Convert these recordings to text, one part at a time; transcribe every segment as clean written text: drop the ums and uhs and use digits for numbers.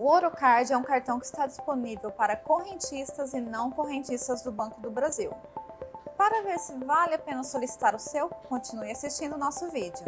O Ourocard é um cartão que está disponível para correntistas e não correntistas do Banco do Brasil. Para ver se vale a pena solicitar o seu, continue assistindo o nosso vídeo.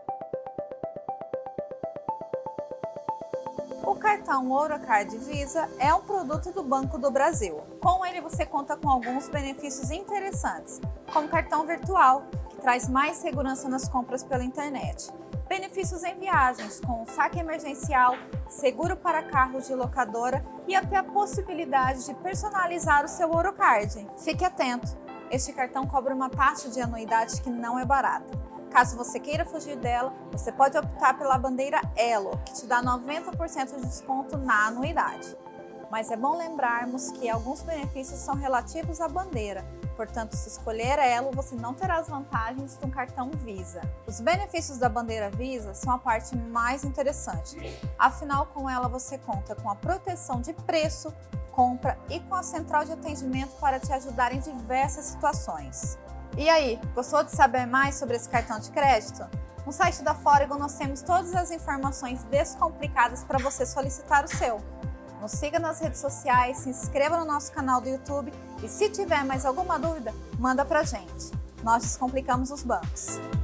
O cartão Ourocard Visa é um produto do Banco do Brasil. Com ele você conta com alguns benefícios interessantes, como cartão virtual, que traz mais segurança nas compras pela internet. Benefícios em viagens, com saque emergencial, seguro para carros de locadora e até a possibilidade de personalizar o seu Ourocard. Fique atento, este cartão cobra uma taxa de anuidade que não é barata. Caso você queira fugir dela, você pode optar pela bandeira Elo, que te dá 90% de desconto na anuidade. Mas é bom lembrarmos que alguns benefícios são relativos à bandeira, portanto, se escolher Elo, você não terá as vantagens de um cartão Visa. Os benefícios da bandeira Visa são a parte mais interessante, afinal, com ela você conta com a proteção de preço, compra e com a central de atendimento para te ajudar em diversas situações. E aí, gostou de saber mais sobre esse cartão de crédito? No site da Forigo nós temos todas as informações descomplicadas para você solicitar o seu. Nos siga nas redes sociais, se inscreva no nosso canal do YouTube e se tiver mais alguma dúvida, manda pra gente. Nós descomplicamos os bancos.